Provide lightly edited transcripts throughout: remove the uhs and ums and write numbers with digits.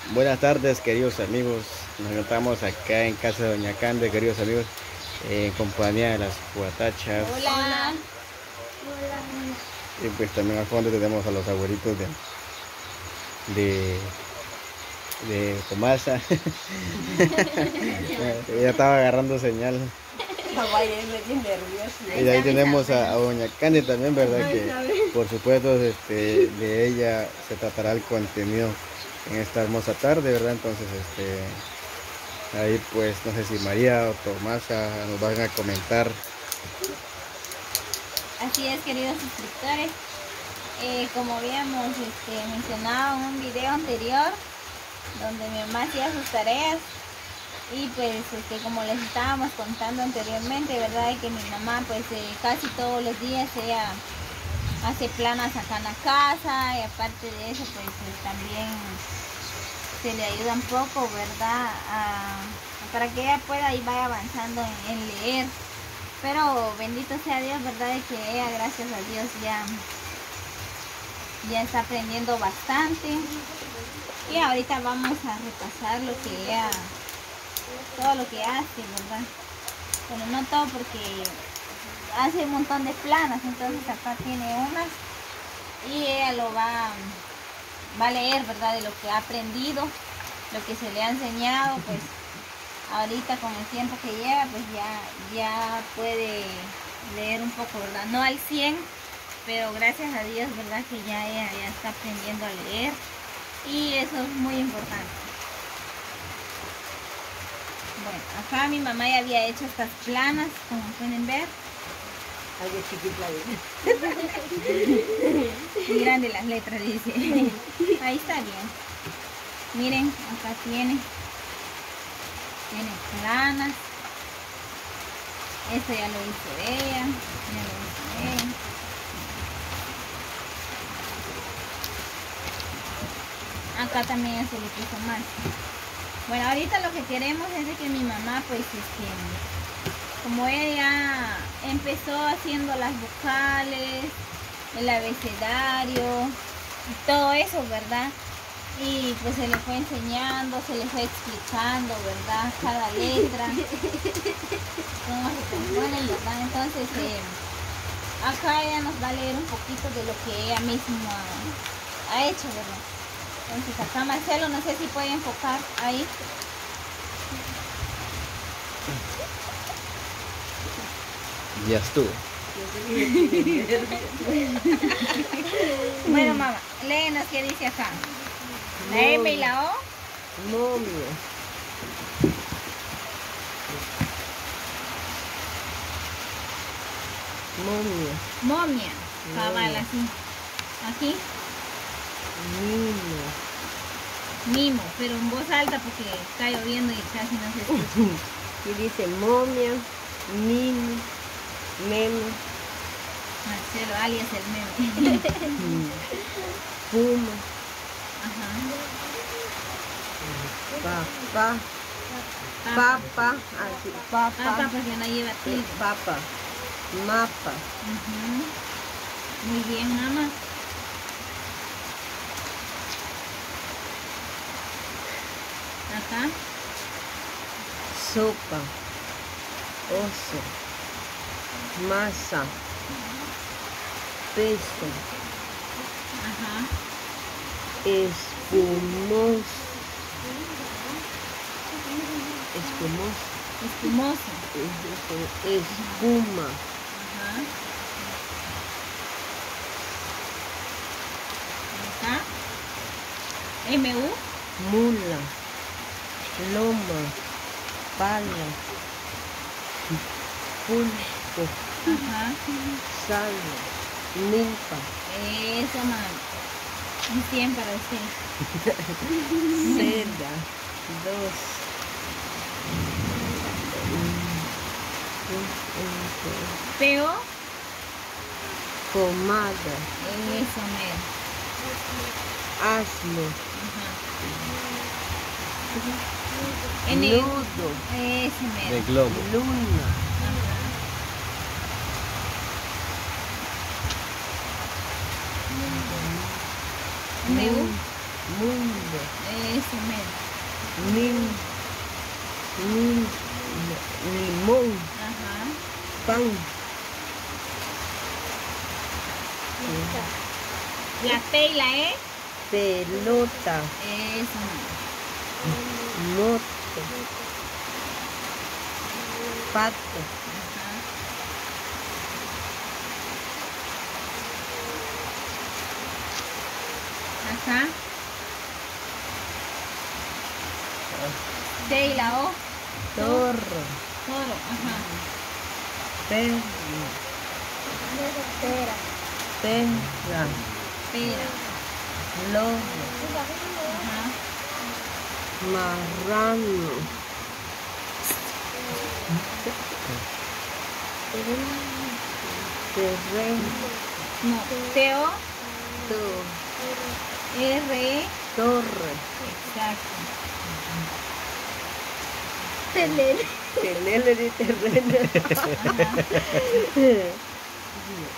Buenas tardes, queridos amigos. Nos encontramos acá en casa de Doña Cande, queridos amigos, en compañía de las cuatachas. Hola. Y pues también al fondo tenemos a los abuelitos de, de Tomasa. Ella estaba agarrando señal. Vaya, es bien nerviosa. Y ahí tenemos a Doña Cande también, ¿verdad? Que por supuesto de ella se tratará el contenido en esta hermosa tarde, ¿verdad? Entonces, ahí pues no sé si María o Tomasa nos van a comentar. Así es, queridos suscriptores. Como habíamos mencionado en un video anterior, donde mi mamá hacía sus tareas, y pues como les estábamos contando anteriormente, verdad, que mi mamá pues casi todos los días ella hace planas acá en la casa, y aparte de eso pues también se le ayuda un poco, verdad, para que ella pueda y vaya avanzando en leer. Pero bendito sea Dios, verdad, de que ella, gracias a Dios, ya está aprendiendo bastante. Y ahorita vamos a repasar lo que ella, todo lo que hace, verdad. Bueno, no todo, porque hace un montón de planas, entonces acá tiene unas y ella lo va a leer, verdad, de lo que ha aprendido, lo que se le ha enseñado. Pues ahorita con el tiempo que lleva, pues ya puede leer un poco, verdad, no al 100, pero gracias a Dios, verdad, que ella ya está aprendiendo a leer, y eso es muy importante. Bueno, acá mi mamá ya había hecho estas planas, como pueden ver. Algo chiquita. Muy grande las letras, dice. Ahí está bien. Miren, acá tiene planas. Esto ya lo hizo ella. Acá también se le puso más. Bueno, ahorita lo que queremos es de que mi mamá, pues, como ella empezó haciendo las vocales, el abecedario y todo eso, ¿verdad? Y pues se le fue enseñando, se le fue explicando, ¿verdad? Cada letra, cómo se componen, ¿verdad? Entonces, acá ella nos va a leer un poquito de lo que ella misma ha hecho, ¿verdad? Entonces acá Marcelo, no sé si puede enfocar ahí. Ya estuvo. Bueno, mamá, léenos qué dice acá. La M y la O. Momia. Momia. Momia. Cabal, así. Aquí. Niño. Mimo, pero en voz alta porque está lloviendo y casi no se escucha. Y dice momia, niño, meme, Marcelo, alias el meme. puma, Ajá. papá, papa, así, Papa papa, porque no lleva tilde. papa, mapa, Ujú. Muy bien, mamá. Acá. sopa, oso, masa, peso, Ajá. espumoso, espumoso, Espumoso. espuma, Ajá. Acá. MU. mula, loma, pala, pulpo, Ajá. sal, milpa, Eso, mamá. Un 100 para usted. seda, dos, Peo. pomada, Eso, mero. asno, Ajá. N. nudo, Ese mero. De globo. luna, Ajá. MU. mundo, Eso, medio. Limón, Ajá. pan, La P y la E. pelota, Eso. moto, pato, Ajá. Ajá. T y la O. torro, Toro. Ajá. perro, Pera. perra, Pera. lobo, Ajá. marrano, terreno, No. T-O. to- R-E. torre, Exacto. tenele de terreno, T.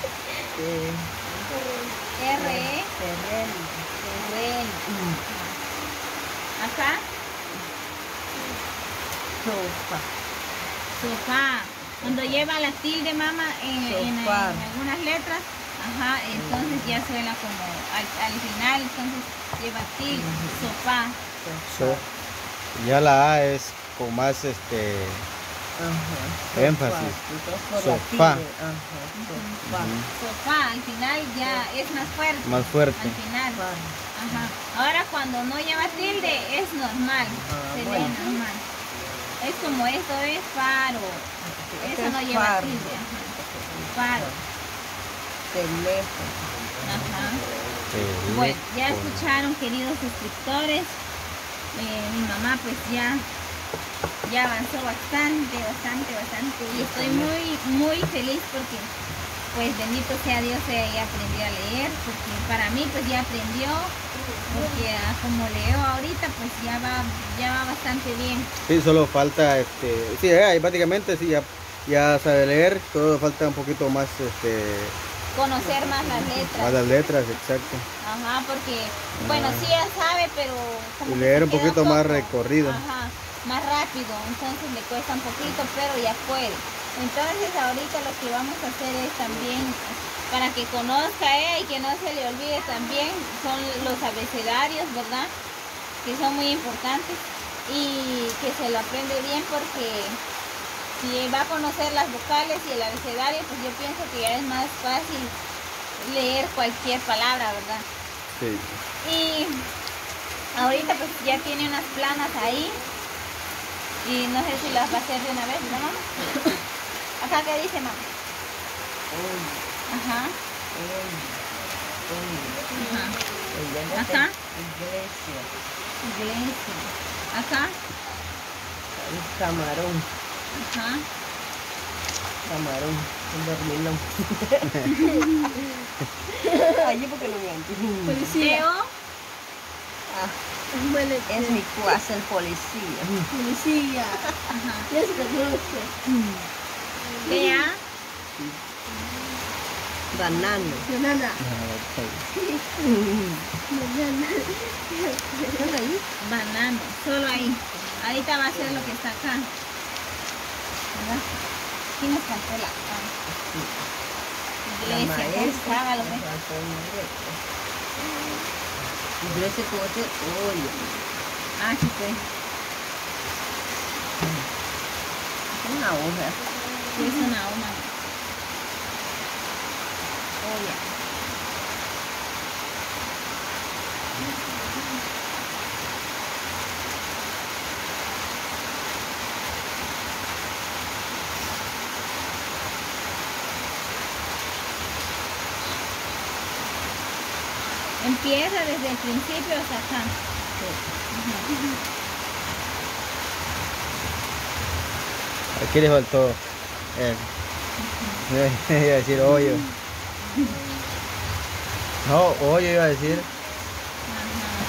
R-E. terreno, Terreno. Acá. sopa, Sofá. Cuando lleva la tilde, mamá, en Sofá. algunas letras, ajá, entonces ya suena como al final, entonces lleva tilde, sofá. So- ya la A es con más ajá, énfasis. Sofá. Sofá. Ajá, sofá. Sofá, al final ya es más fuerte. Más fuerte. Al final. Sofá. Ajá. Ahora cuando no lleva tilde es normal, se lee bueno. normal. Es como esto es faro. Este Eso no es lleva fardo. tilde. Ajá. Faro. Teléfono. Ajá. Teléfono. Bueno, ya escucharon, queridos suscriptores. Mi mamá pues ya avanzó bastante. Y estoy muy feliz porque pues bendito sea Dios, ella aprendió a leer, porque para mí pues ya aprendió, porque como leo ahorita pues ya va bastante bien. Sí, solo falta, sí, ahí prácticamente sí, ya sabe leer, solo falta un poquito más, Conocer más las más letras. las letras, exacto. Ajá, porque, bueno, sí ya sabe, pero como Y que leer se un queda poquito más cojo. recorrido. Ajá, más rápido, entonces le cuesta un poquito, pero ya puede. Entonces ahorita lo que vamos a hacer es también, para que conozca y que no se le olvide también, son los abecedarios, ¿verdad? Que son muy importantes y que se lo aprende bien, porque si va a conocer las vocales y el abecedario, pues yo pienso que ya es más fácil leer cualquier palabra, ¿verdad? Sí. Y ahorita pues ya tiene unas planas ahí y no sé si las va a hacer de una vez, ¿no, mamá? Acá, ¿qué dice, mamá? Ajá, ajá. Acá, Iglesia. iglesia. Acá, El camarón. ajá. Camarón. Un dormilón. Ay, yo porque no me entiendo. Policía. Es mi clase el policía. Policía. Ajá. Ya se conoce. Vea. Banano. Banana. Banano. Solo ahí. Ahorita va a ser lo que está acá. ¿Verdad? Aquí nos faltó la iglesia. La ¿Cómo estaba lo que? Iglesia puede ser olla. Ah, sí fue. Una hoja. Sí, es una oma. Olla. Empieza desde el principio hasta acá. Aquí le faltó, iba a decir hoyo. No, hoyo iba a decir. Ajá.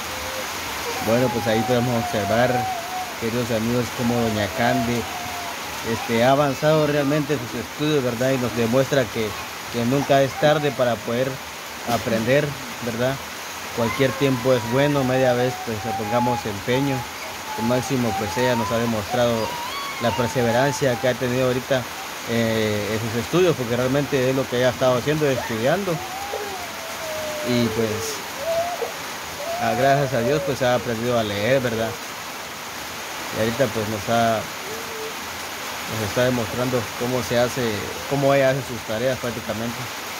Bueno, pues ahí podemos observar, queridos amigos, como doña Candy ha avanzado realmente en sus estudios, ¿verdad? Y nos demuestra que nunca es tarde para poder aprender, ¿verdad? Cualquier tiempo es bueno, media vez pues le pongamos empeño. Al máximo pues ella nos ha demostrado la perseverancia que ha tenido ahorita en sus estudios, porque realmente es lo que ella ha estado haciendo, estudiando. Y pues gracias a Dios pues ha aprendido a leer, ¿verdad? Y ahorita pues nos está demostrando cómo ella hace sus tareas prácticamente.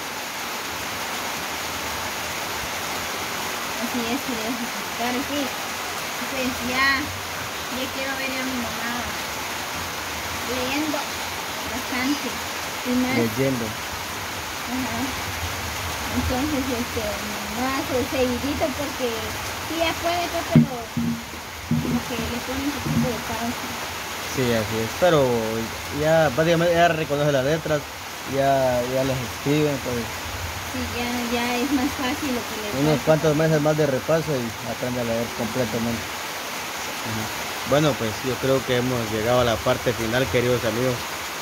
Así es, quería justificar, sí. Pues ya quiero ver a mi mamá leyendo bastante. Y más. Leyendo. Ajá. Entonces, no hace seguidito porque sí ya puede, pues, pero como que le pone un poquito de pausa. Sí, así es. Pero ya prácticamente ya reconoce las letras, ya las escribe, entonces. Sí, ya es más fácil lo que le Unos pasa. cuantos meses más de repaso y aprende a leer completamente. Ajá. Bueno, pues yo creo que hemos llegado a la parte final, queridos amigos,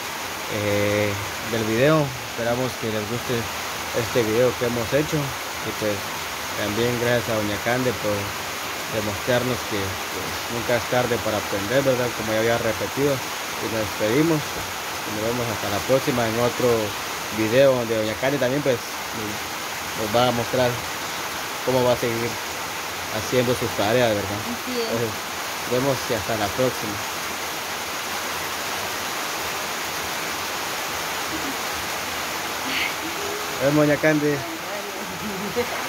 del video. Esperamos que les guste este video que hemos hecho. Y pues también gracias a Doña Cande por demostrarnos que pues, nunca es tarde para aprender, ¿verdad? Como ya había repetido. Y nos despedimos. Y nos vemos hasta la próxima en otro video donde Doña Cande también pues nos va a mostrar cómo va a seguir haciendo sus tareas, ¿verdad? Así es. Entonces, vemos y hasta la próxima. Nos vemos, Doña Cande. Adiós.